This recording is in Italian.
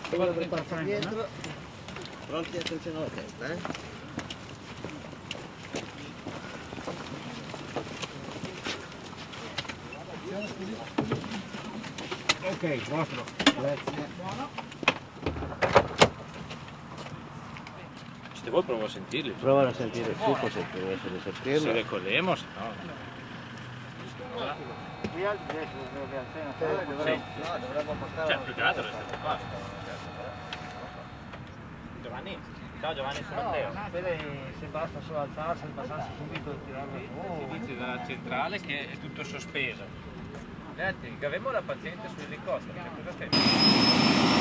Uno per passa dietro. Pronti, attenzione alla testa, Ok, vostro. Grazie. Se vuoi provo a sentirli. Prova a sentire il tipo se deve essere sentirlo. Se le colemos, no. Qui al no, dovremmo portare. Cioè, più che altro resta qua. Giovanni? Ciao Giovanni, sono Matteo. Se basta solo alzarsi, passarsi subito e tirarlo su. Si dice dalla centrale che è tutto sospeso. Gavemo la paziente sull'elicottero, che cosa fai?